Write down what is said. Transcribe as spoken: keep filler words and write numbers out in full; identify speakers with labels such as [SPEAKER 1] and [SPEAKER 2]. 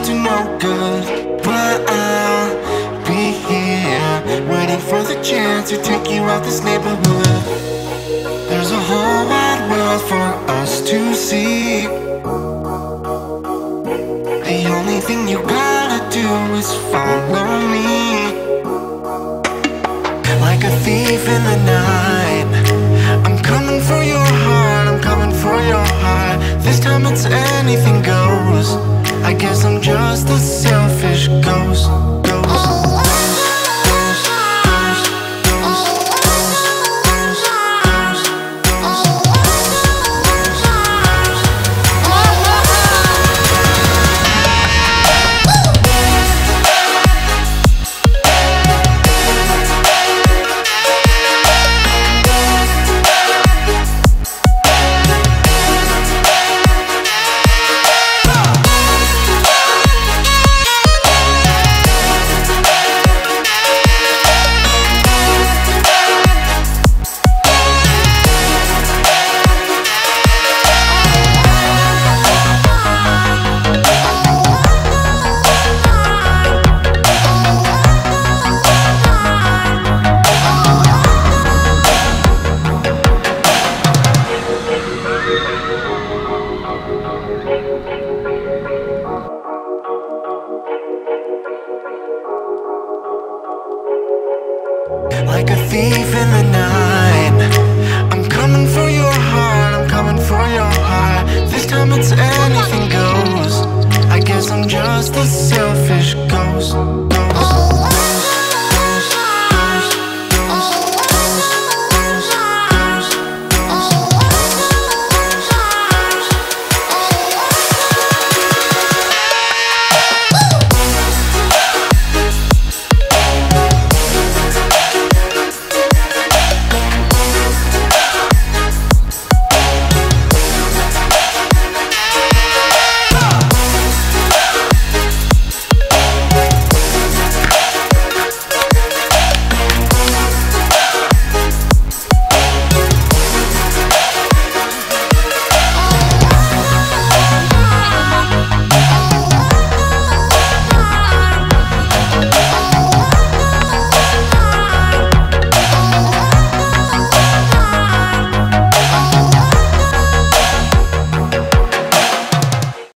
[SPEAKER 1] to no good. But I'll be here, waiting for the chance to take you out this neighborhood. There's a whole wide world for us to see. The only thing you gotta do is follow me. Like a thief in the night, I'm coming for your heart, I'm coming for your heart. This time it's anything goes. I guess I'm just a selfish ghost.